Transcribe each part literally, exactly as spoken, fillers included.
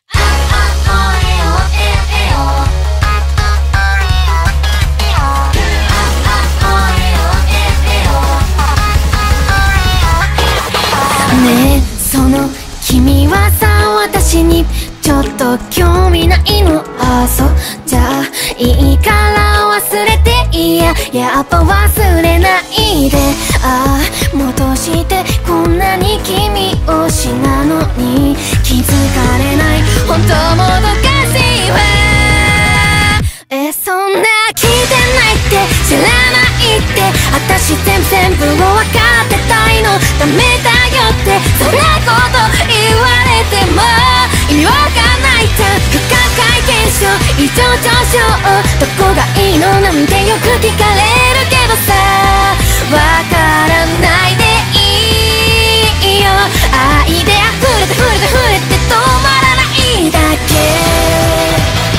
ねえその君はさ私にちょっと興味ないの？あ、そうじゃあいいから忘れて。いややっぱ忘れないで。ああ戻してこんなに君推しなのに気づかれない。本当もどかしいわ。えそんな聞いてないって知らないって。私全部全部を分かってたいの。ダメだよってそんなこと言われても意味わかんないじゃん。不可解現象異常上昇どこがいいのなんてよく聞かれるけどさわからないでいいよ。愛で溢れて溢れて溢れて止まらないだけ。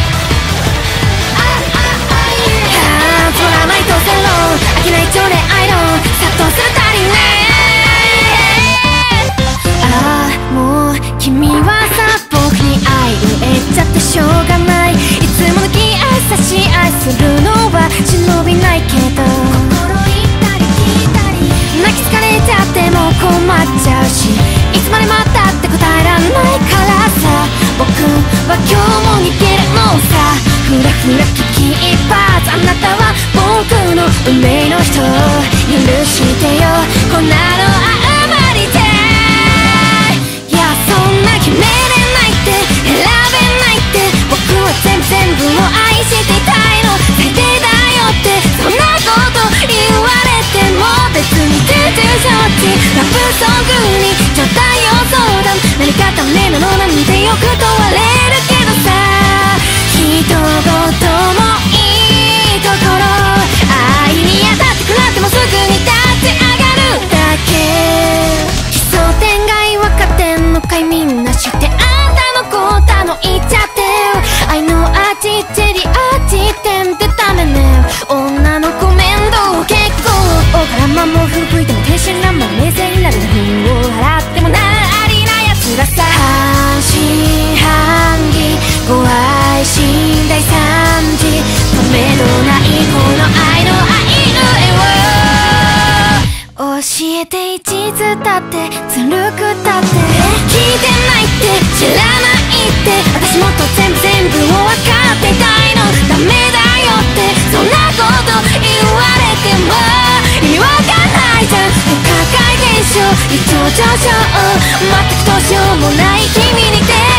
つまらないと線路飽きない情でアイロン殺到するたりね。ああもう君はさ僕に愛植えちゃってしょうがない。いつもの気合差し愛するのは忍びないけど心言ったり聞いたり泣き疲れちゃっても困っちゃうしいつまで待ったって答えらんないからさ僕は今日も逃げるのさ。ふらふら危機一髪あなたは僕の運命の人許してよこんなのあまりで。いやそんな決めれないって選べないって僕は全部全部を愛していたいの。最低だよってそんなこと言われても別に重々承知。ラブソングにちょうだいよ相談何かダメなのなんてよく問われるけどさ一言もいいところ愛に当たってくらってもすぐに立ち上がるだけ。奇想天外分かってんのかいみんな知ってあんたのこと頼いちゃって愛の味チェリー味ってんってダメね。女の子面倒結構大からまも吹いても天真爛漫冷静になる分を払ってもなありなやつらさ。半信半疑ご愛心大惨事止めどないこの愛の愛の絵を教えて一途だってずるくだって聞いてないって知らないって私もっと全部全部を分かってたいの。ダメだよってそんなこと言われても意味わかんないじゃん。不可解現象異常上昇全くどうしようもない君に出会